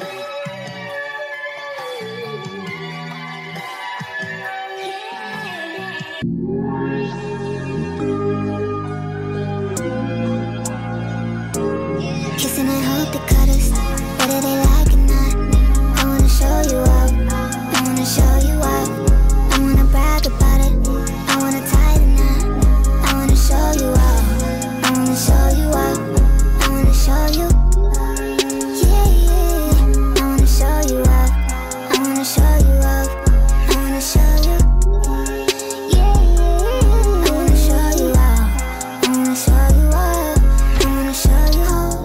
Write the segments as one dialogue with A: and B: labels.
A: Kissing and hope they cut us, whether they like or not. I wanna show you up, I wanna show you up. I wanna brag about it, I wanna tie the knot. I wanna show you up, I wanna show you up. I wanna show you, yeah, yeah. I wanna show you up, I wanna show you up. I wanna show you, yeah, yeah. I wanna show you up, I wanna show you up. I wanna show you.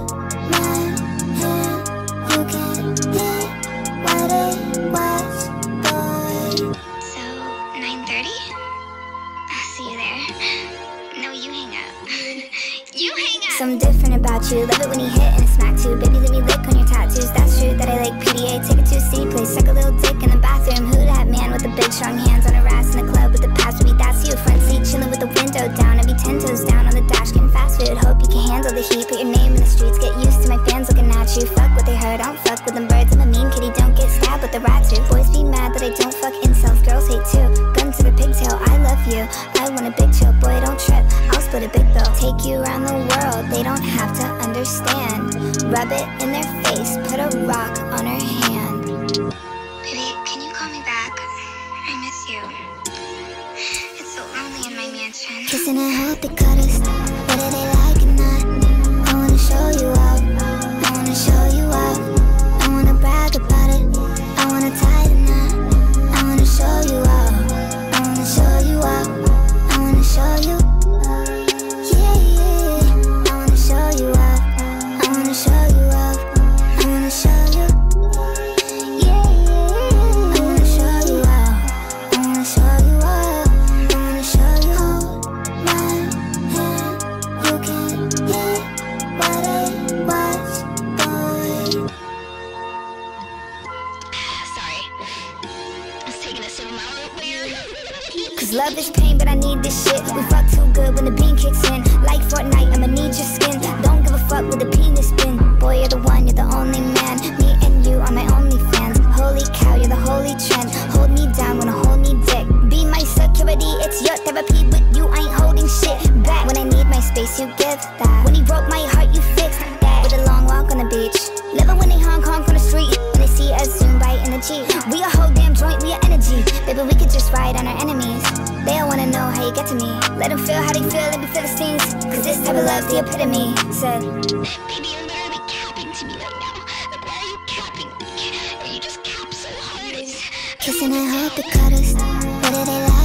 A: You can get what it was, boy. So, 9:30? I'll see you there. No, you hang up. You hang up! Something different about you. Love it when you hit and smack too. Baby, let me lick on your tattoos. That's true that I like PDA. Take it to a C place. Suck a little dick in the bathroom. Who that man with the big strong hands on a ass in the club with the past? Maybe that's you. Front seat chilling with the window down. I'd be 10 toes down on the dash getting fast food. Hope you can handle the heat. Put your name in the streets. Get used to my fans looking at you. Fuck what they heard. I don't fuck with them birds. I'm a mean kitty. Don't get stabbed with the rats too. Boys be mad that I don't fuck incels. Girls hate too. Gun to the pigtail. I love you. I want a big chill. Boy, don't trip. I'll split a big bill. Take you around the world. They don't have to understand. Rub it in their face. Put a rock on her hand. Baby, can you call me back? I miss you. It's so lonely in my mansion. Kissing and hope they cut us, whether they like or not. I wanna show you up, I wanna show you up. I wanna brag about it, I wanna tie the knot. I wanna show you up, I wanna show you up. I wanna show you, yeah, yeah. I wanna show you up, I wanna show you up. I wanna show you, yeah, yeah. I wanna show you up, I wanna show you up. I wanna show you. Hold my hand, you can get what it was, boy. Sorry, I was taking a sip of my own beer. Cause love is pain, but I need this shit. We fuck too good when the bean kicks in. Like Fortnite, I'ma need your skin. Don't give a fuck with the penis spin. Boy, you're the one, you're the only man. Me and you are my only fans. Holy cow, you're the holy trend. Hold me down, wanna hold me dick. Be my security, it's your therapy. With you, I ain't holding shit back. When I need my space, you give that. When he broke my heart, you fixed that. With a long walk on the beach. Love it when they honk on the street. When they see us zoom by in the Jeep. We a whole damn joint, we a energy. Baby, we could just ride on our enemies. They all wanna know how you get to me. Let them feel how they feel, let me feel the stings. Cause this type of love's the epitome. Said, baby, you're literally capping to me right now. Like, why are you capping? Or you just cap so hard? Kissing and hope they cut us, whether they like